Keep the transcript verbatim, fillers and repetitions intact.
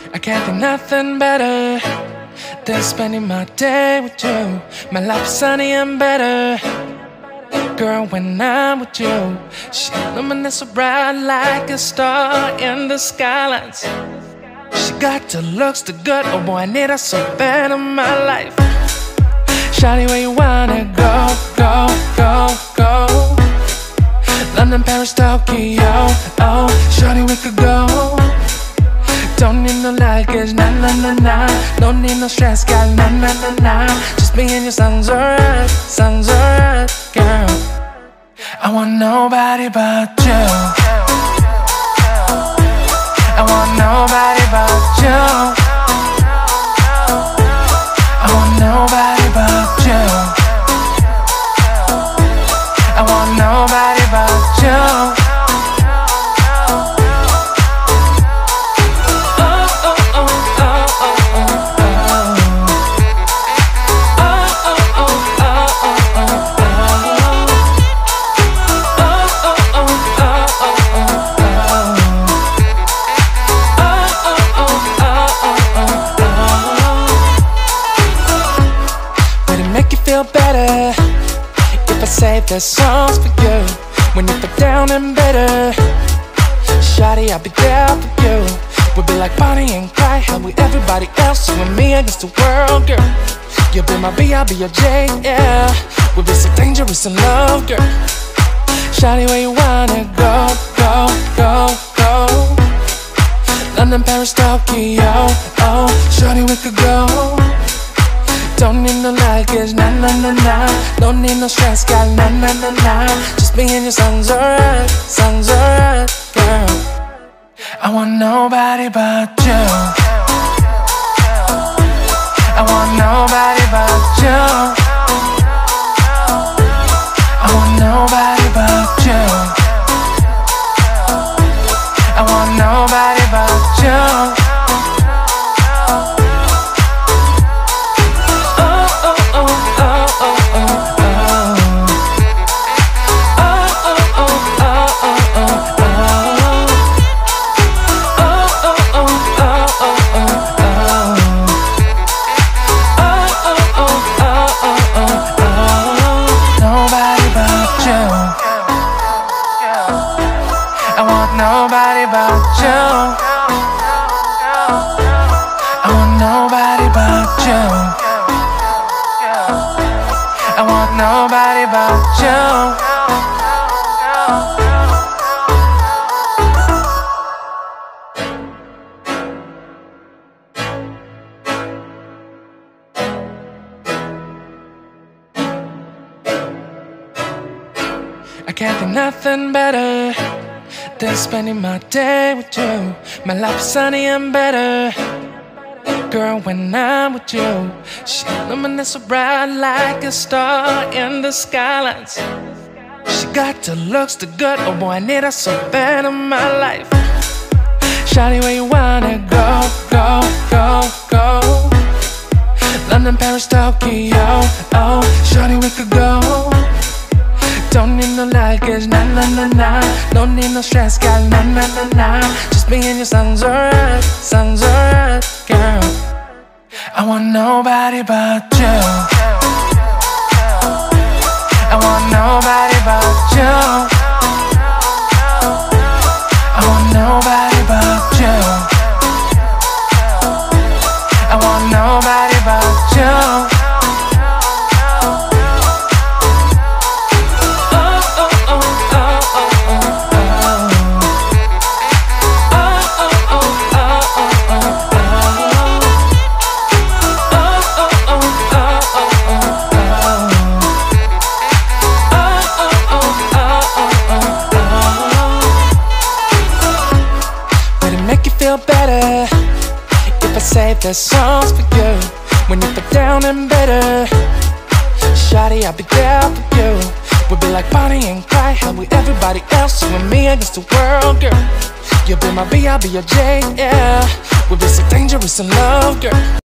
I can't think nothing better than spending my day with you. My life's sunny and better, girl, when I'm with you. She illuminates so bright like a star in the skylines. She got the looks, the good, oh boy, I need her so bad in my life. Shawty, where you wanna go, go, go, go? London, Paris, Tokyo, oh, shawty, we could go. Don't need no luggage, nah, nah, nah, nah. Don't need no stress, girl, nah, nah, nah, nah. Just me and you sounds alright, sounds alright, girl. I want nobody but you. I want nobody but you. I want nobody but you. I want nobody but you. Feel better if I save the songs for you. When you feel down and bitter, shawty, I'll be there for you. We'll be like Bonnie and Clyde, how we everybody else, you and me against the world, girl. You'll be my B, I'll be your J, yeah. We'll be so dangerous in love, girl. Shawty, where you wanna go, go, go, go? London, Paris, Tokyo, oh, shawty, we could go. Don't need no luggage, nah, nah, nah, nah. Don't need no stress, girl, nah, nah, nah, nah. Just me and you sounds alright, sounds alright, girl. I want nobody but you. I want nobody but you. I want nobody but you. I want nobody but you. Nobody but you. I want nobody but you. I want nobody but you. I can't think nothing better than spending my day with you. My life's sunny and better, girl, when I'm with you. She illuminates so bright like a star in the skylines. She got the looks, the good, oh boy, I need her so bad in my life. Shawty, where you wanna go, go, go, go? London, Paris, Tokyo, oh, shawty, we could go. Don't need no luggage, nah, nah, nah, nah. Don't need no stress, girl, nah, nah, nah, nah. Just me and you sounds alright, sounds alright, girl. I want nobody but you. I want nobody but you. I want nobody but you. I want nobody but you. Feel better if I save the songs for you. When you feel down and bitter, shawty, I'll be there for you. We'll be like Bonnie and Clyde, how we everybody else, you and me against the world, girl. You'll be my B, I'll be your J, yeah. We'll be so dangerous in love, girl.